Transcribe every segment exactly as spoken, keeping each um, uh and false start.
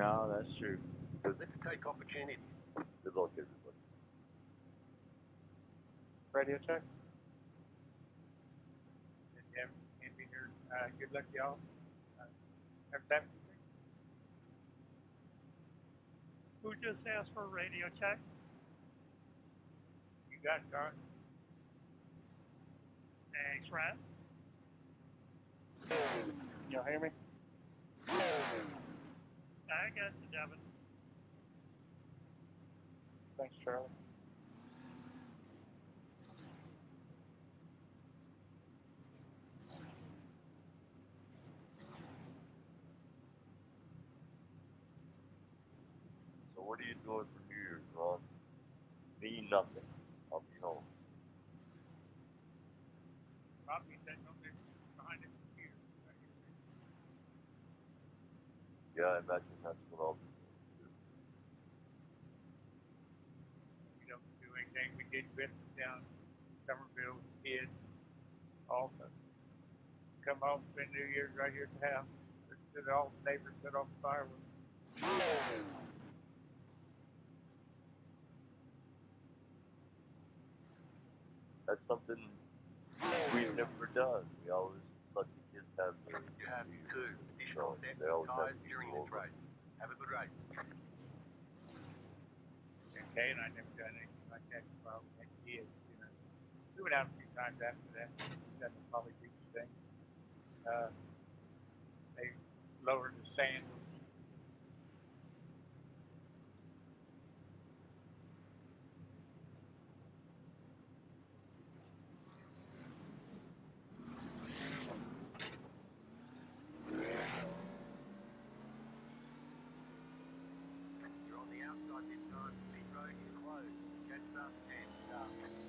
No, that's true. Let's take opportunity. Good luck, everybody. Radio check. Yeah, can't be here. Uh, good luck, y'all. Uh, have that. Who just asked for a radio check? You got it, John. Thanks, Rat. Y'all hear me? I got you, Devin. Thanks, Charlie. So what are you doing for New Year's, Ron? Me, nothing. I'll be home. Robbie said something behind the computer. Yeah, I imagine that's what I'll be doing. We don't do anything. We did Christmas down in Somerville with the kids. Also, come home, spend New Year's right here at the house. Listen to all the neighbors set off fireworks. That's something we've never done. We always let the kids have the You have New two Year's. additional So sets they always of have tires during people this over. race. Have a good race. And Kay and I never done anything like that while we had kids, you know. We went out a few times after that. Done the Polly Beach thing. Uh, they lowered the sand. You're on the outside this time. Pit road is closed. Catch up and start.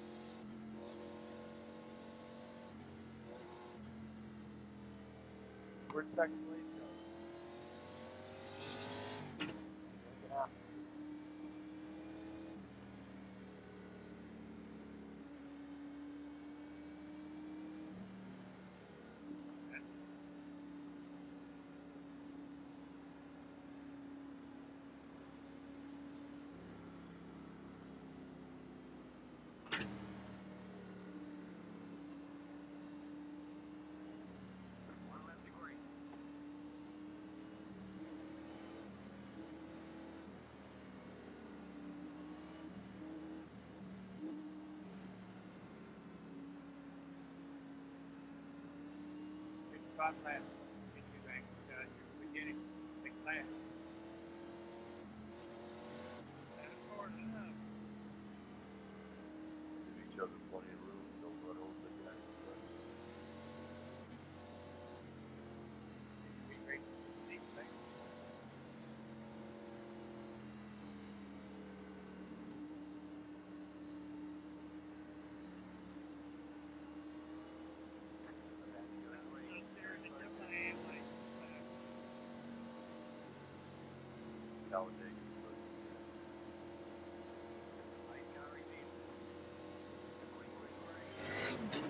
Where's second place go? Look out. One left to green. Five laps. Get you back uh, to the beginning. Six laps. That's important enough. Give each other plenty of room. Don't run over the guy. Be great to see you later. Just there to get my family. Talladega. Late car is in. Green, green, green.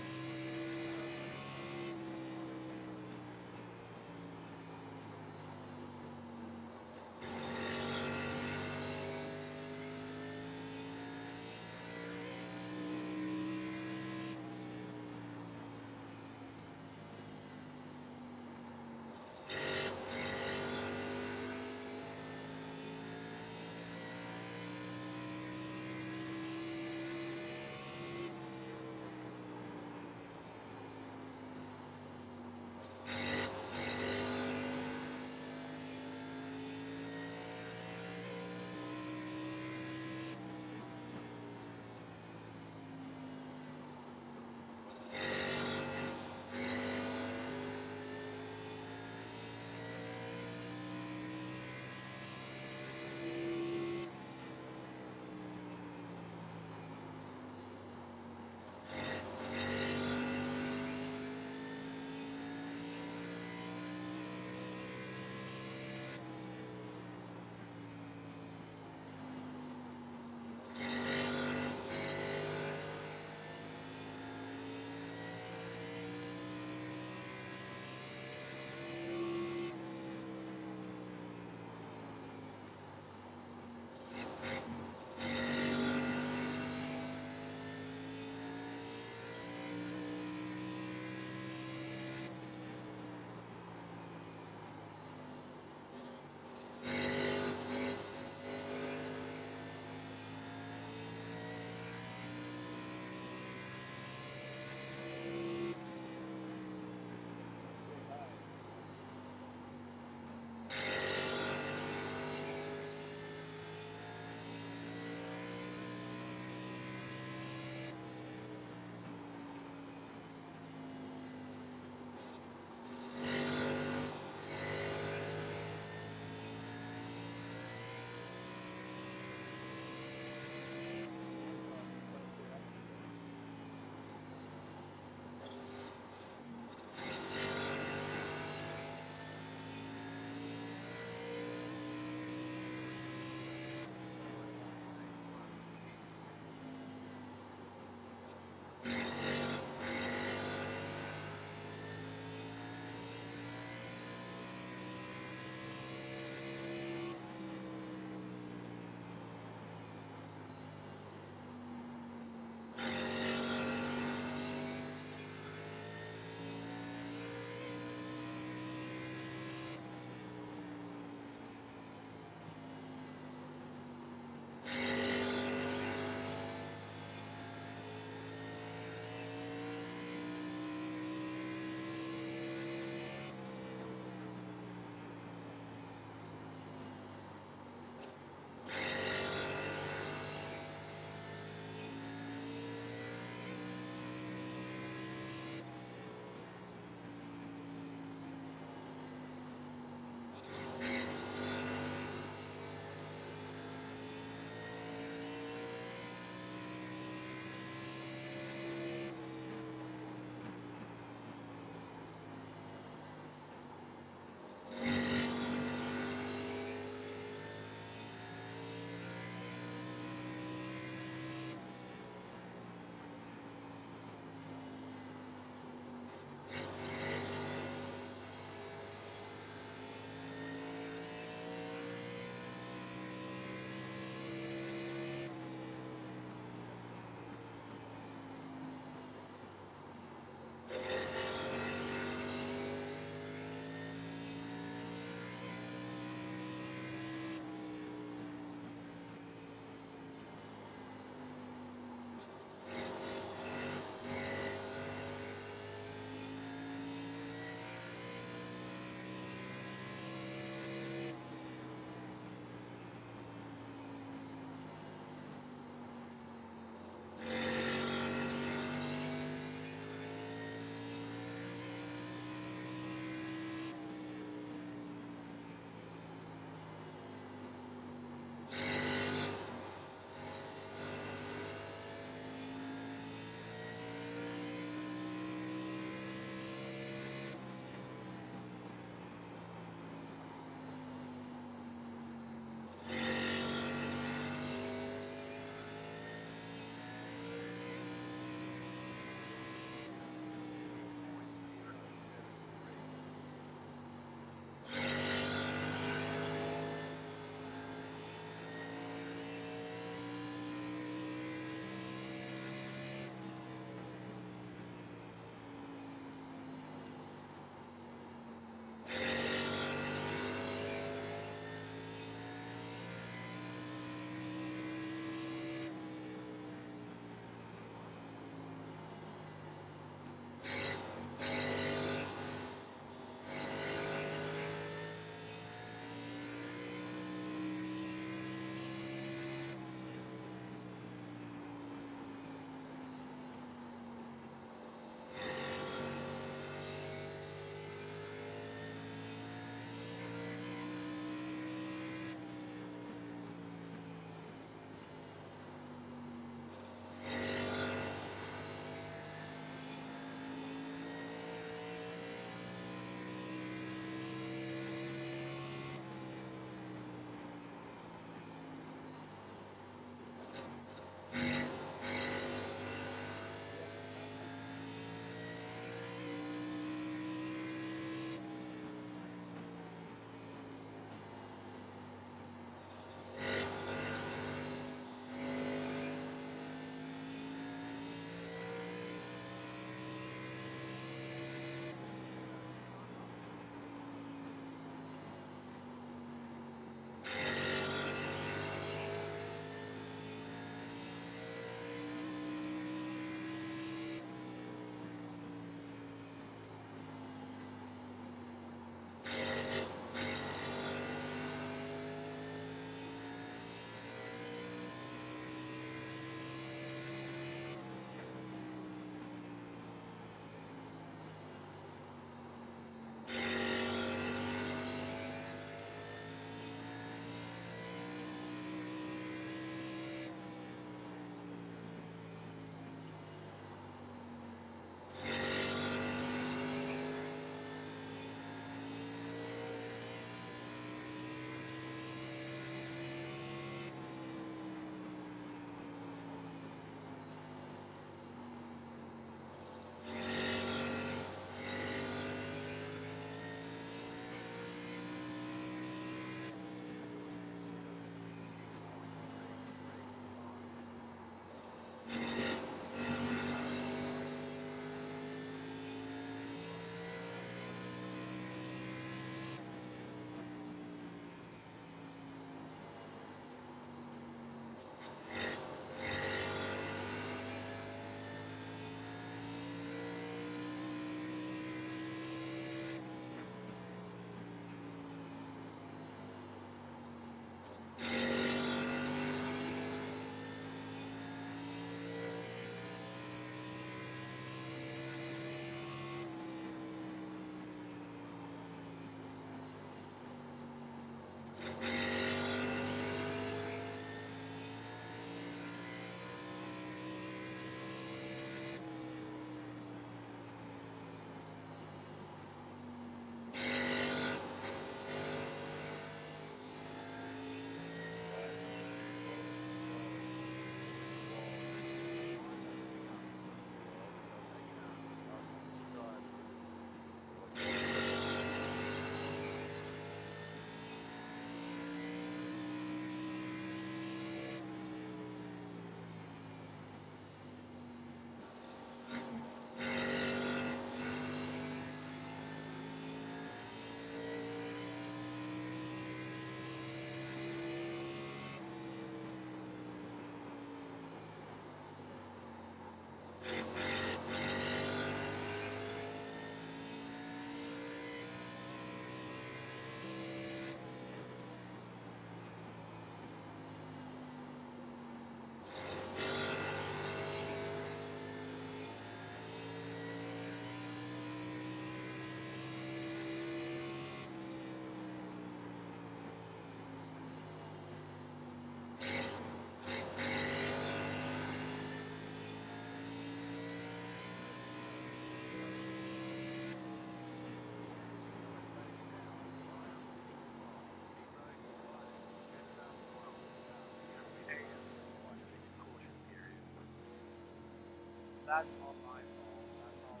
That's all my fault. That's all.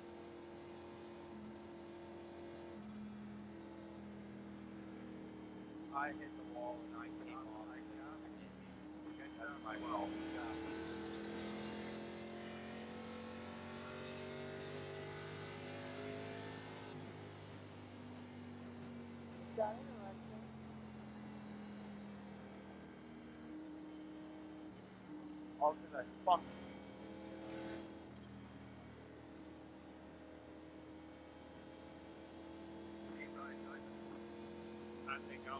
I hit the wall and I came off. That's my fault. Got interesting. All good. Fuck. I think I'll.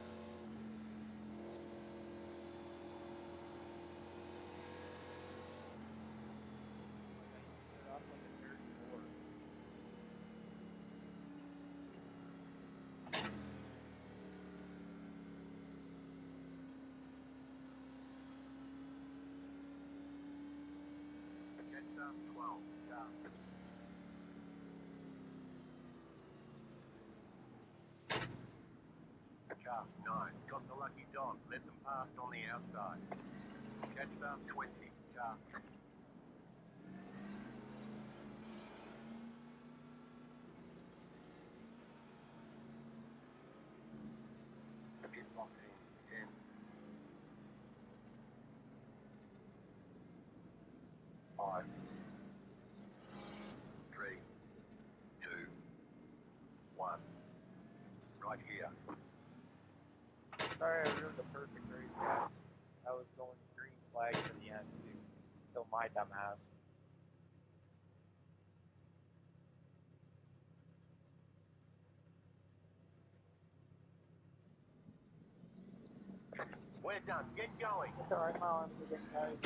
twelve. Car nine. Got the lucky dog. Let them past on the outside. Catch up twenty. Car. Pit fourteen. ten. Five. Three. Two. One. Right here. Sorry, I ruined the perfect race. Yeah. I was going green flag for the end, too. Still my dumb ass. We're done. Get going. It's alright, my arms are getting tired.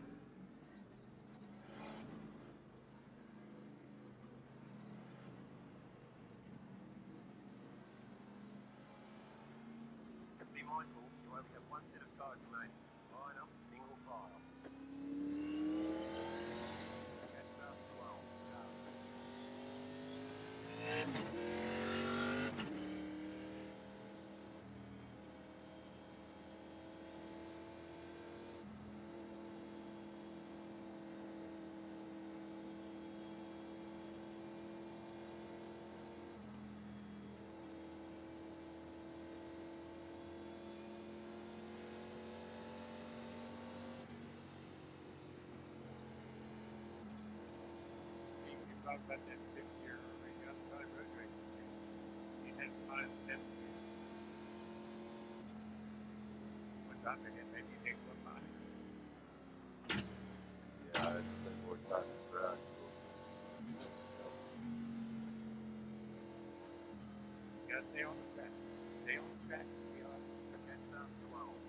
Be mindful, you only have one set of cards remaining. Line up, single file. Catch up twelve. You can talk about that six year ring outside road race. You had five, seven years. One time they had maybe take one mile. Yeah, I spend more time in track. You gotta stay on the track. Stay on the track. Be on. Catch up twelve.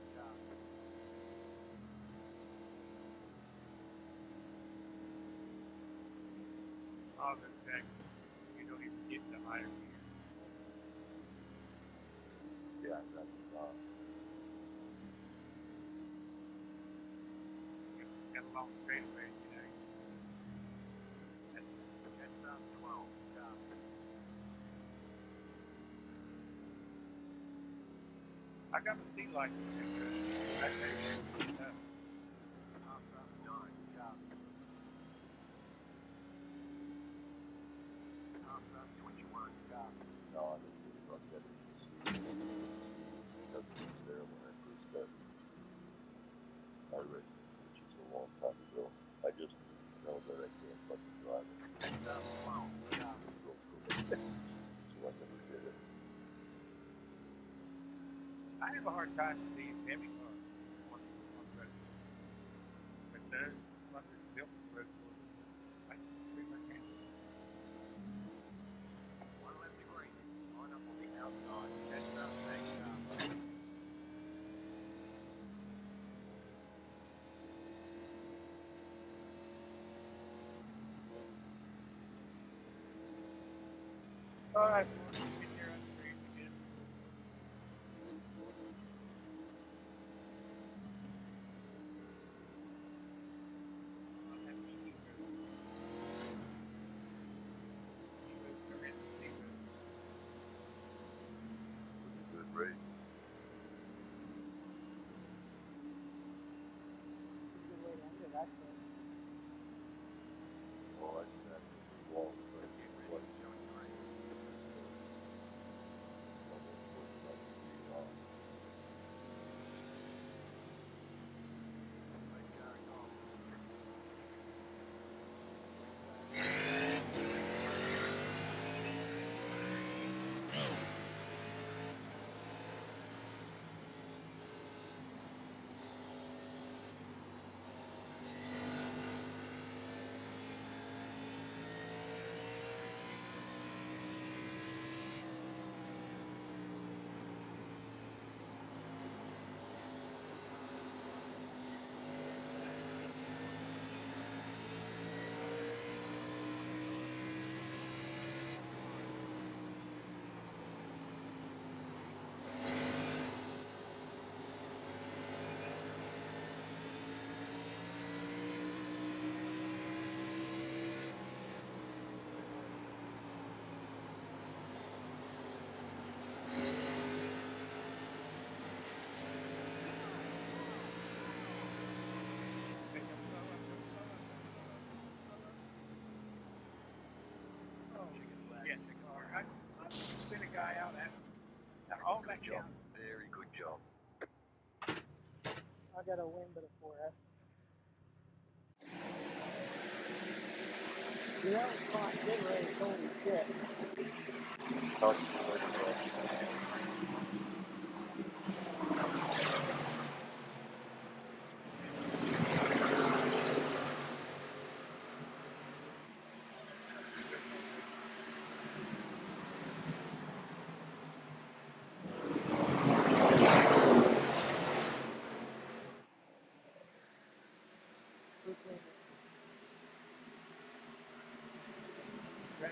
On the track. You don't even get the higher gear. Yeah, that's uh, Got a long straightaway, you know. Catch up twelve. I got the sea lights. That day, uh, Half up nine. Half up twenty-one. no, I didn't really look at it to see. Nothing was there when I first started iRacing, which is a long time ago. I just know that I can't fucking drive it. Catch up twelve. Go through it. So I never did it. I have a hard time with these heavy cars on, on the road. But those fuckers built the road course All right, we'll get here on three. We did. I'll have to see her. See her come in and see her. It was a good race. It's a good way to end it, actually. Well, I sat in the wall, but it was almost forty-five degrees off. Okay, come slow up, come slow up, come slow up, come slow up. Oh, yeah, check car. I, I spin a guy out at all that Good job. down. Very good job. I got a win, but a four S. Yeah, that was fun. Good race. Holy shit. Talk to you later, bro. Who cleaned it? Right.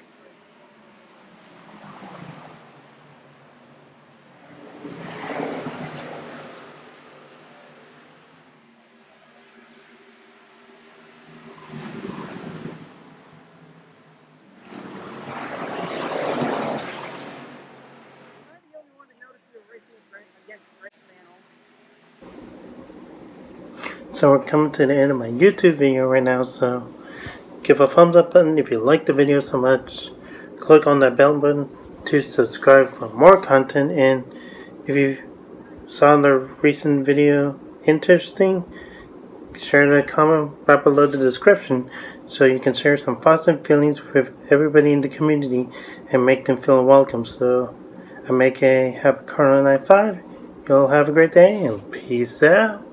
Am I the only one that noticed you were racing against Great Man? So we're coming to the end of my YouTube video right now, so give a thumbs up button if you like the video so much. Click on that bell button to subscribe for more content, and if you saw the recent video interesting, share the comment right below the description so you can share some thoughts and feelings with everybody in the community and make them feel welcome. So I make a happy Karlo ninety-five. Y'all have a great day and peace out.